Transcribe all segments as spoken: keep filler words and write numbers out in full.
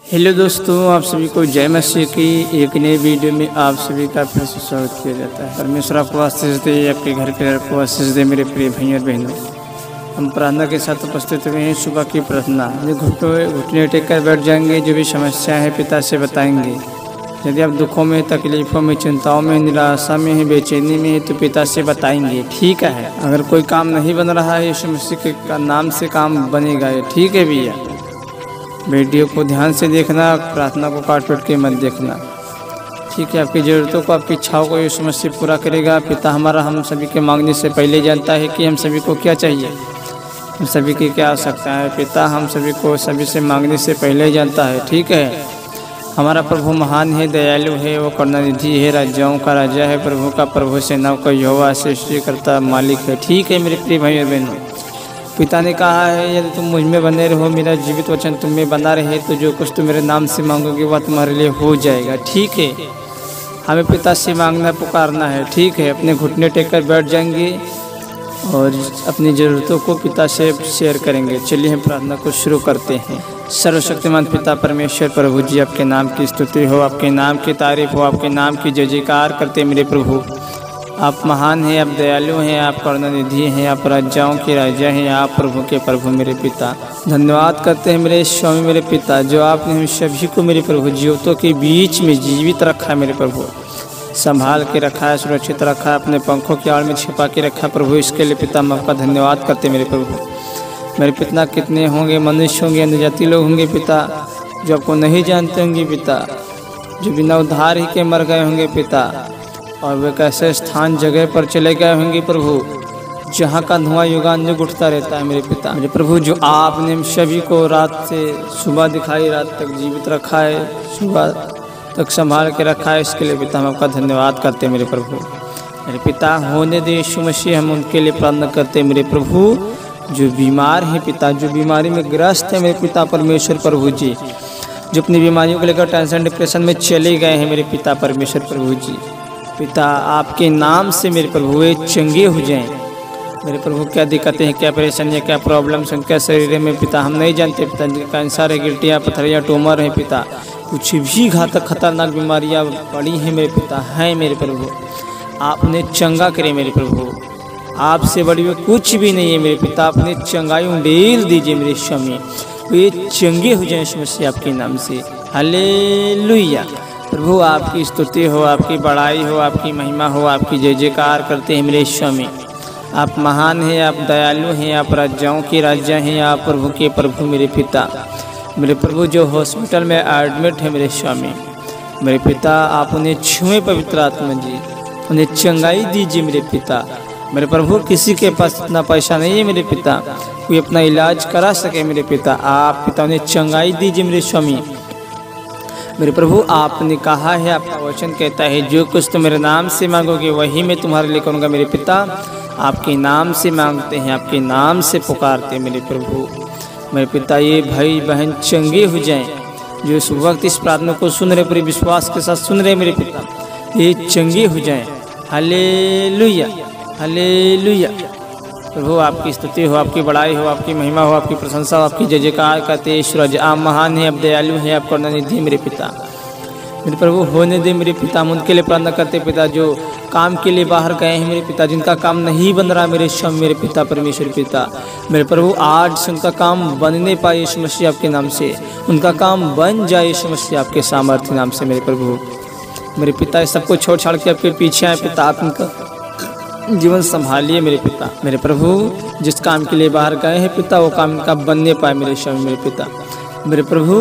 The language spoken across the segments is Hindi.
हेलो दोस्तों, आप सभी को जय मसीह की एक नई वीडियो में आप सभी का फिर से स्वागत किया जाता है। परमेश्वर आपको आशीष दे, आपके घर के को आशीष दे। मेरे प्रिय भाइयों और बहनों, हम प्रार्थना के साथ उपस्थित हुए हैं। सुबह की प्रार्थना, जो घुटने घुटने टेक कर बैठ जाएंगे, जो भी समस्या है पिता से बताएंगे। यदि आप दुखों में, तकलीफ़ों में, चिंताओं में, निराशा में है, बेचैनी में है, तो पिता से बताएंगे। ठीक है, अगर कोई काम नहीं बन रहा है, यीशु मसीह के नाम से काम बनेगा। ठीक है भैया, वीडियो को ध्यान से देखना, प्रार्थना को काट पीट के मत देखना। ठीक है, आपकी ज़रूरतों को, आपकी इच्छाओं को यीशु मसीह पूरा करेगा। पिता हमारा हम सभी के मांगने से पहले जानता है कि हम सभी को क्या चाहिए, हम सभी की क्या आवश्यकता है। पिता हम सभी को सभी से मांगने से पहले जानता है। ठीक है, हमारा प्रभु महान है, दयालु है, वो करुणानिधि है, राजाओं का राजा है, प्रभु का प्रभु, सेनाओं का यहोवा, सृष्टिकर्ता मालिक है। ठीक है मेरे प्रिय भाई और बहनों, पिता ने कहा है, यदि तुम मुझ में बने रहो, मेरा जीवित वचन तुम में बना रहे, तो जो कुछ तुम मेरे नाम से मांगोगे वह तुम्हारे लिए हो जाएगा। ठीक है, हमें पिता से मांगना, पुकारना है। ठीक है, अपने घुटने टेक कर बैठ जाएंगे और अपनी ज़रूरतों को पिता से शेयर करेंगे। चलिए हम प्रार्थना को शुरू करते हैं। सर्वशक्तिमान पिता परमेश्वर प्रभु जी, आपके नाम की स्तुति हो, आपके नाम की तारीफ हो, आपके नाम की जय जयकार करते मेरे प्रभु। आप महान हैं, आप दयालु हैं, आप करुणानिधि हैं, आप राजाओं के राजा हैं, आप प्रभु के प्रभु मेरे पिता। धन्यवाद करते हैं मेरे स्वामी मेरे पिता, जो आपने हम सभी को मेरे प्रभु जीवितों के बीच में जीवित रखा है मेरे प्रभु, संभाल के रखा है, सुरक्षित रखा है, अपने पंखों की आड़ में छिपा के रखा प्रभु। इसके लिए पिता हम आपका धन्यवाद करते मेरे प्रभु। मेरे पिता कितने होंगे, मनुष्य होंगे, अन्य जाति लोग होंगे पिता, जो आपको नहीं जानते होंगे पिता, जो बिना उद्धार ही के मर गए होंगे पिता, और वे कैसे स्थान जगह पर चले गए होंगे प्रभु, जहाँ का धुआं युगानुयुग उठता रहता है मेरे पिता। मेरे प्रभु, जो आपने हम सभी को रात से सुबह दिखाई, रात तक जीवित रखा है, सुबह तक संभाल के रखा है, इसके लिए पिता हम आपका धन्यवाद करते हैं मेरे प्रभु। मेरे पिता, होने दे यीशु मसीह, हम उनके लिए प्रार्थना करते हैं मेरे प्रभु, जो बीमार हैं पिता, जो बीमारी में ग्रस्त है मेरे पिता परमेश्वर प्रभु जी, जो अपनी बीमारियों को लेकर टेंशन डिप्रेशन में चले गए हैं मेरे पिता परमेश्वर प्रभु जी। पिता, आपके नाम से मेरे प्रभु वे चंगे हो जाएं मेरे प्रभु। क्या दिक्कतें हैं, क्या परेशानियाँ, क्या प्रॉब्लम्स हैं क्या शरीर में पिता, हम नहीं जानते पिता। कैंसर है, गिल्टियाँ, पथरियाँ, ट्यूमर है पिता, कुछ भी घातक खतरनाक बीमारियाँ पड़ी हैं मेरे पिता, हैं मेरे प्रभु, आपने चंगा करे मेरे प्रभु। आपसे बड़ी हुए कुछ भी नहीं है मेरे पिता, आपने चंगाई उंडेल दीजिए मेरे स्वामी, वे चंगे हो जाएं समस्या आपके नाम से। हालेलुया प्रभु, आपकी स्तुति हो, आपकी बड़ाई हो, आपकी महिमा हो, आपकी जय जयकार करते हैं मेरे स्वामी। आप महान हैं, आप दयालु हैं, आप राजाओं के राजा हैं, आप प्रभु के प्रभु मेरे पिता। मेरे प्रभु, जो हॉस्पिटल में एडमिट है मेरे स्वामी, मेरे पिता, आप उन्हें छुएं पवित्र आत्मा जी, उन्हें चंगाई दीजिए मेरे पिता। मेरे प्रभु, किसी के पास इतना पैसा नहीं है मेरे पिता, कोई अपना इलाज करा सके मेरे पिता, आप पिता उन्हें चंगाई दीजिए मेरे स्वामी। मेरे प्रभु, आपने कहा है, आपका वचन कहता है, जो कुछ तुम मेरे नाम से मांगोगे वही मैं तुम्हारे लिए करूँगा मेरे पिता। आपके नाम से मांगते हैं, आपके नाम से पुकारते हैं मेरे प्रभु। मेरे पिता, ये भाई बहन चंगे हो जाएं, जो इस वक्त इस प्रार्थना को सुन रहे, पूरे विश्वास के साथ सुन रहे मेरे पिता, ये चंगे हो जाएं। हालेलुया हालेलुया प्रभु, आपकी स्तुति हो, आपकी बड़ाई हो, आपकी महिमा हो, आपकी प्रशंसा हो, आपकी जय जयकार करते ईश्वर। आप महान हैं, आप दयालु हैं, आप करुणानिधि मेरे पिता। मेरे प्रभु, होने दे मेरे पिता, हम उनके लिए प्रार्थना करते पिता, जो काम के लिए बाहर गए हैं मेरे पिता, जिनका काम नहीं बन रहा मेरे स्वामी मेरे पिता परमेश्वर पिता। मेरे प्रभु, आज से उनका काम बनने पाए यीशु मसीह आपके नाम से, उनका काम बन जाए यीशु मसीह आपके सामर्थ्य नाम से मेरे प्रभु। मेरे पिता, सबको छोड़ छाड़ के आपके पीछे आए पिता, आप उनका जीवन संभालिए मेरे पिता। मेरे प्रभु, जिस काम के लिए बाहर गए हैं पिता, वो काम का बनने पाए मेरे स्वामी मेरे पिता। मेरे प्रभु,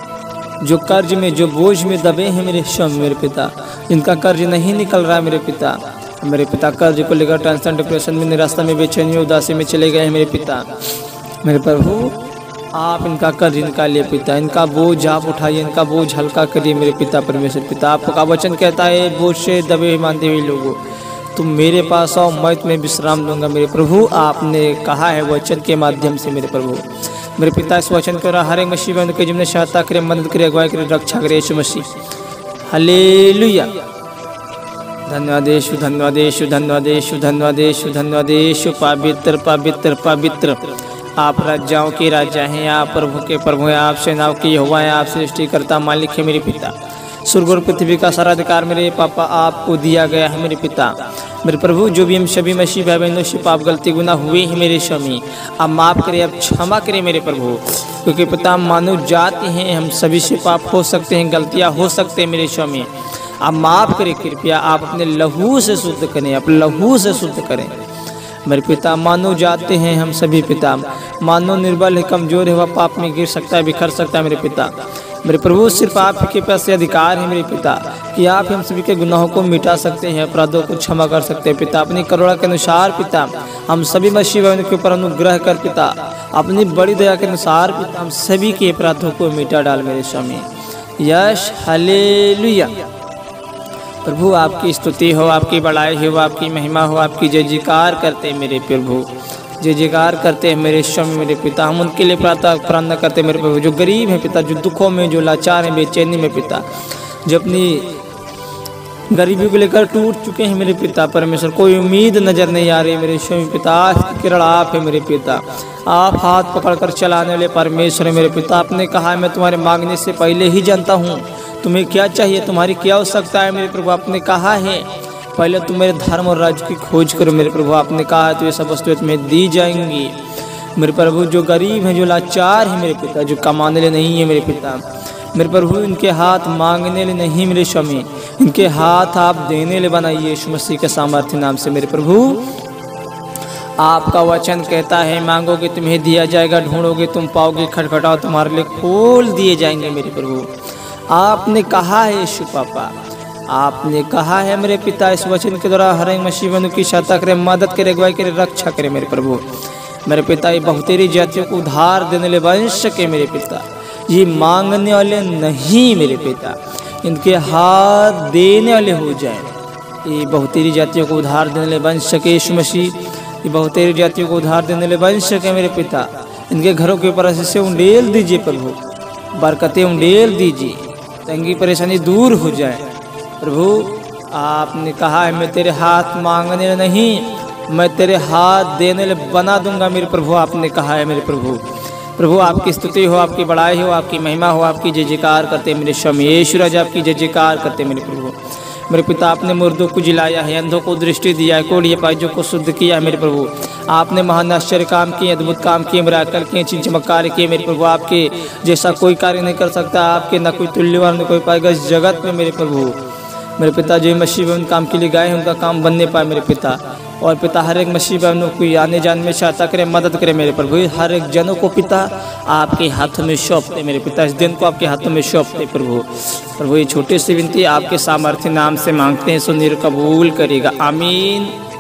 जो कर्ज में, जो बोझ में दबे हैं मेरे स्वामी मेरे पिता, जिनका कर्ज नहीं निकल रहा है मेरे पिता, मेरे पिता, कर्ज को लेकर टेंशन डिप्रेशन में, निराशा में, बेचैनी, उदासी में चले गए हैं मेरे पिता। मेरे प्रभु, आप इनका कर्ज निकालिए पिता, इनका बोझ आप उठाइए, इनका बोझ हल्का करिए मेरे पिता परमेश्वर पिता। आपका वचन कहता है, बोझ से दबे हुए मानते हुए लोगों, तुम मेरे पास आओ, मैं तुम्हें विश्राम दूंगा मेरे प्रभु। आपने कहा है वचन के माध्यम से मेरे प्रभु। मेरे पिता, इस वचन के हर एक मसीह बंधु के जिन्हें सहायता करे, मदद करे, अगुवाई करे, रक्षा करे यीशु मसीह। हालेलुया धन्यवाद यीशु, धन्यवाद यीशु, धन्यवाद यीशु, धन्यवाद यीशु, धन्यवाद यीशु। पवित्र पवित्र पवित्र आप राजाओं के राजा हैं, आप प्रभु के प्रभु हैं, आप सेनाओं की यहोवा हैं, आप सृष्टिकर्ता मालिक है मेरे पिता। स्वर्ग और पृथ्वी का सारा अधिकार मेरे पापा आपको दिया गया है मेरे पिता। मेरे प्रभु जो भी हम सभी मसीह भाई बहनों से पाप गलती गुनाह हुए हैं मेरे स्वामी, अब माफ़ करें, अब क्षमा करें मेरे प्रभु, क्योंकि पिता मानव जाति हैं, हम सभी से पाप हो सकते हैं, गलतियाँ हो सकते हैं मेरे स्वामी। आप माफ़ करें, कृपया आप अपने लहू से शुद्ध करें, अपने लहू से शुद्ध करें मेरे पिता। मानो जाते हैं हम सभी पिता, मानो निर्बल है, कमजोर है, वह पाप में गिर सकता है, बिखर सकता है मेरे पिता। मेरे प्रभु सिर्फ आपके पास अधिकार है मेरे पिता कि आप हम सभी के गुनाहों को मिटा सकते हैं, अपराधों को क्षमा कर सकते हैं पिता। अपनी करुणा के अनुसार पिता हम सभी मसीह भाइयों के ऊपर अनुग्रह कर पिता, अपनी बड़ी दया के अनुसार पिता हम सभी के अपराधों को मिटा डाल मेरे स्वामी। यश हालेलुया। प्रभु आपकी स्तुति हो, आपकी बड़ाई हो, आपकी महिमा हो, आपकी जय जयकार करते हैं मेरे प्रभु, जय जयकार करते हैं मेरे स्वामी मेरे पिता। हम उनके लिए प्रार्थना प्रार्थना करते हैं मेरे प्रभु, जो गरीब हैं पिता, जो दुखों में, जो लाचार हैं, बेचैनी में पिता, जो अपनी गरीबी को लेकर टूट चुके हैं मेरे पिता परमेश्वर, कोई उम्मीद नजर नहीं आ रही मेरे स्वामी पिता। आज की किरण आप है मेरे पिता, आप हाथ पकड़कर चलाने वाले परमेश्वर मेरे पिता। आपने कहा है मैं तुम्हारे मांगने से पहले ही जानता हूँ तुम्हें क्या चाहिए, तुम्हारी क्या आवश्यकता है मेरे प्रभु। आपने कहा है पहले तुम मेरे धर्म और राज्य की खोज करो मेरे प्रभु। आपने कहा है तो ये सब वस्तुएं तुम्हें दी जाएंगी मेरे प्रभु। जो गरीब हैं, जो लाचार हैं मेरे पिता, जो कमाने लिए नहीं है मेरे पिता मेरे प्रभु, इनके हाथ मांगने लिए नहीं मेरे स्वामी, इनके हाथ आप देने लिए बनाइए यीशु मसीह के सामर्थ्य नाम से मेरे प्रभु। आपका वचन कहता है मांगोगे तुम्हें दिया जाएगा, ढूंढोगे तुम पाओगे, खटखटाओ तुम्हारे लिए खोल दिए जाएंगे मेरे प्रभु। आपने कहा है यीशु पापा, आपने कहा है मेरे पिता, इस वचन के द्वारा हर एक मसीह बंधु की सहायता करे, मदद करे, अगुवाई करे, रक्षा करे मेरे प्रभु। मेरे पिता ये बहुतेरी जातियों को उधार देने वाले बन सके मेरे पिता, ये मांगने वाले नहीं मेरे पिता, इनके हाथ देने वाले हो जाए। ये बहुतेरी जातियों को उधार देने वाले बन सके यीशु मसीह, ये बहुतेरी जातियों को उधार देने वाले बन सके मेरे पिता। इनके घरों के ऊपर ऐसे उंडेल दीजिए प्रभु, बरकतें उंडेल दीजिए, तंगी परेशानी दूर हो जाए प्रभु। आपने कहा है मैं तेरे हाथ मांगने नहीं, मैं तेरे हाथ देने ले बना दूंगा मेरे प्रभु। आपने कहा है मेरे प्रभु। प्रभु आपकी स्तुति हो, आपकी बड़ाई हो, आपकी महिमा हो, आपकी जय जयकार करते मेरे स्वामी यीशु राजा, आपकी जय जयकार करते मेरे प्रभु। मेरे पिता आपने मुर्दों को जिलाया है, अंधों को दृष्टि दिया है, कोढ़िए पाइजों को शुद्ध किया है मेरे प्रभु। आपने महान आश्चर्य काम किए, अद्भुत काम किए, मिराकल किए, चिन्ह चमत्कार किए मेरे प्रभु। आपके जैसा कोई कार्य नहीं कर सकता, आपके न कोई तुल्यवान न कोई पाएगा इस जगत में मेरे प्रभु। मेरे पिता जो मसीह उन काम के लिए गए हैं उनका काम बनने पाए मेरे पिता। और पिता हर एक मसीह बहनों को आने जाने में सहायता करे, मदद करे मेरे प्रभु। हर एक जनों को पिता आपके हाथों में सौंपते मेरे पिता, इस दिन को आपके हाथों में सौंपते प्रभु। प्रभु ये छोटी सी विनती आपके सामर्थ्य नाम से मांगते हैं, सुनिए कबूल करेगा, आमीन।